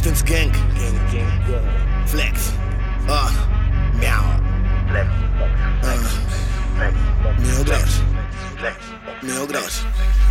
Distance Gang. Flex. Meow. Mil graus. Mil graus.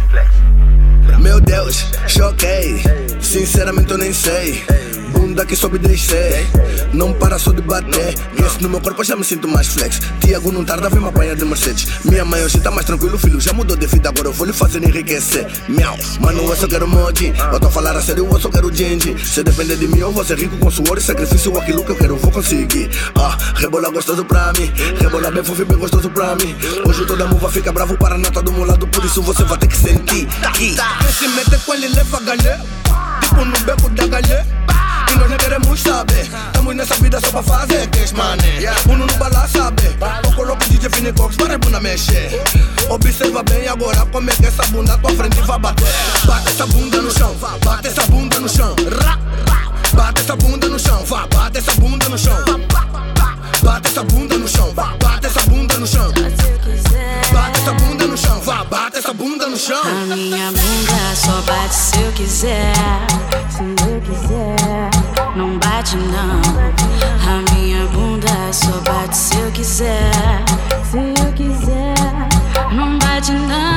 Meu Deus, choquei. Sinceramente eu nem sei. Bunda que sobe e descer. Não para só de bater. Esse no meu corpo eu já me sinto mais flex. Tiago não tarda, vem me apanhar de Mercedes. Minha mãe hoje tá mais tranquilo, filho já mudou de vida. Agora eu vou lhe fazer enriquecer. Miau, mano eu só quero moji. Eu tô a falar a sério, eu só quero gingy. Se depender de mim eu vou ser rico com suor e sacrifício. Aquilo que eu quero eu vou conseguir. Rebola gostoso pra mim. Rebola bem fofo e bem gostoso pra mim. Hoje toda muva fica bravo para nata do meu lado. Por isso você vai ter que sentir. Quem se mete com ele leva galé. Tipo no beco da galé. E nós não queremos saber. Estamos nessa vida só pra fazer cash money. Uno no bala sabe. Eu coloco o DJ Finicox para a bunda mexer. Observa bem agora como é que essa bunda à tua frente vai bater. Bate essa bunda no chão, bate essa bunda no chão. Bate essa bunda no chão, bate essa bunda no chão. Bate essa bunda no chão, bate essa bunda no chão. Bate essa bunda no chão, bate essa bunda no chão. A minha bunda só bate se eu quiser. Se eu quiser, não bate não. A minha bunda só bate se eu quiser. Se eu quiser, não bate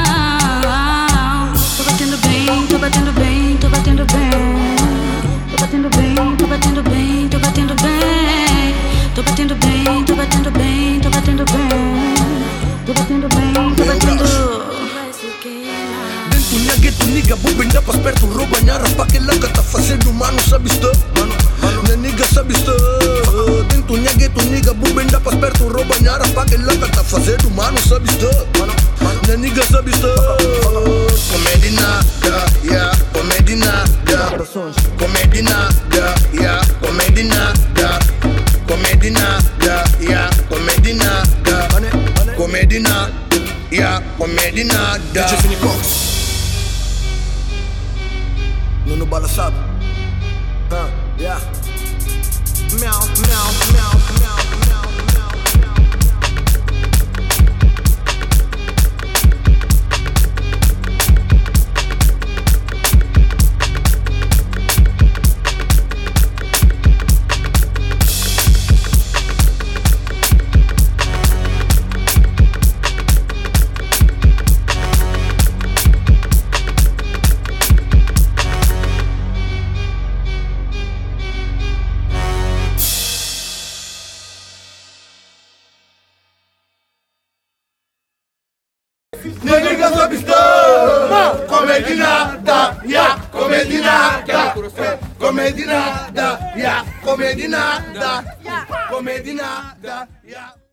não. Tô batendo bem, tô batendo bem, tô batendo bem. Tô batendo bem, tô batendo bem, tô batendo bem. Tô batendo bem, tô batendo bem, tô batendo bem. Tô batendo bem, tô batendo. Dentro minha gueto, nigga, bubinda pra esperto. Rouba minha rapa que ela tá fazendo, mano, sabe isto? Minha nigga sabe isto. Dentro minha gueto, nigga, bubinda pra esperto. Rouba minha rapa que ela tá fazendo, mano, sabe isto? Minha nigga sabe isto. Comédia nada, yeah, comédia nada. Comédia nada, yeah, comédia nada. Comédia nada, yeah, comédia nada. Comédia nada, yeah, comédia nada. DJ Finicox. Nuno Bala sabe. Yeah. Meow, meow, meow, meow, meow, meow. Nigga sabe estou. Comédia nada, yeah, comédia nada. Comédia nada, yeah, comédia nada. Comédia nada, yeah.